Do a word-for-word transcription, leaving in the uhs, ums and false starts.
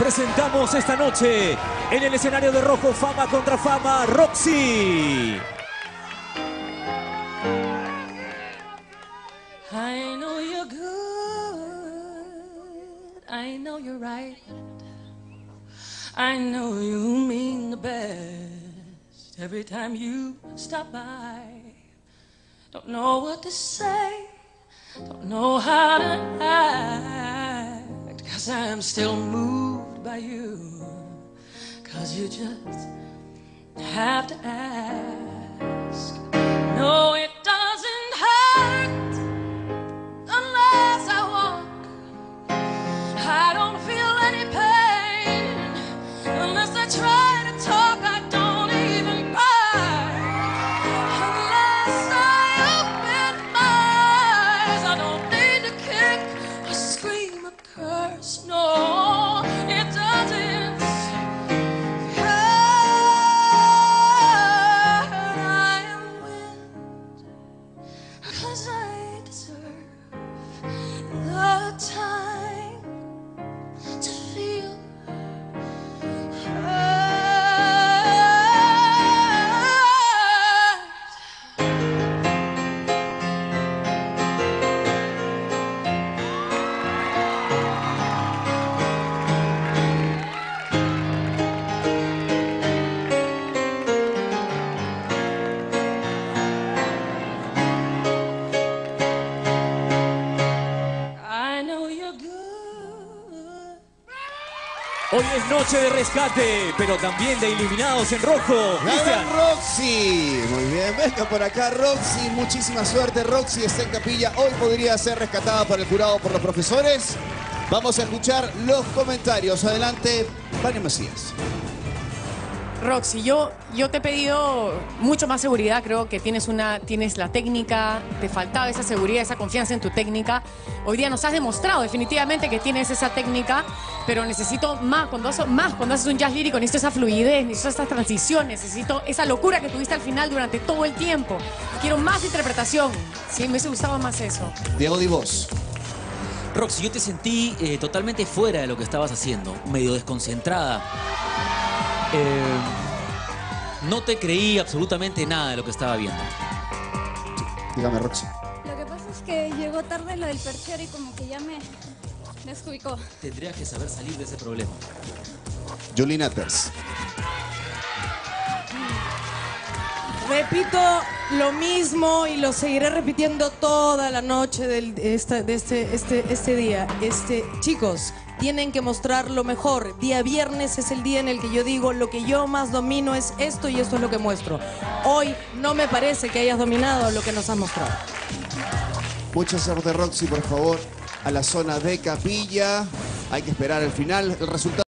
presentamos esta noche en el escenario de rojo, Fama contra Fama, Roxy. I know you're good, I know you're right, I know you mean the best every time you stop by. Don't know what to say, don't know how to act, 'cause I'm still moved by you, 'cause you just have to ask. No, it doesn't hurt unless I walk. I don't feel any pain unless I try to talk. I don't even cry unless I open my eyes. I don't need to kick or scream or curse. No, it doesn't hurt. I am wind 'cause I deserve the time to feel hurt. I know you're good. Hoy es noche de rescate, pero también de iluminados en rojo. La Cristian. gran Roxy. Muy bien, venga por acá Roxy. Muchísima suerte. Roxy está en capilla. Hoy podría ser rescatada por el jurado, por los profesores. Vamos a escuchar los comentarios. Adelante, Vania Macías. Roxy, yo, yo te he pedido mucho más seguridad, creo que tienes, una, tienes la técnica, te faltaba esa seguridad, esa confianza en tu técnica. Hoy día nos has demostrado definitivamente que tienes esa técnica, pero necesito más, cuando haces, más, cuando haces un jazz lírico, necesito esa fluidez, necesito esa transición, necesito esa locura que tuviste al final durante todo el tiempo. Quiero más interpretación, sí, me hubiese gustado más eso. Diego Divos. Roxy, yo te sentí eh, totalmente fuera de lo que estabas haciendo, medio desconcentrada. Eh, no te creí absolutamente nada de lo que estaba viendo. Dígame, Roxy. Lo que pasa es que llegó tarde lo del perchero y como que ya me desubicó. Tendrías que saber salir de ese problema. Julie Natters. Repito lo mismo y lo seguiré repitiendo toda la noche del- de, esta- de este, este, este día. Este, chicos, tienen que mostrar lo mejor. Día viernes es el día en el que yo digo lo que yo más domino es esto y esto es lo que muestro. Hoy no me parece que hayas dominado lo que nos has mostrado. Mucha suerte, Roxy, por favor. A la zona de capilla. Hay que esperar el final. El resultado.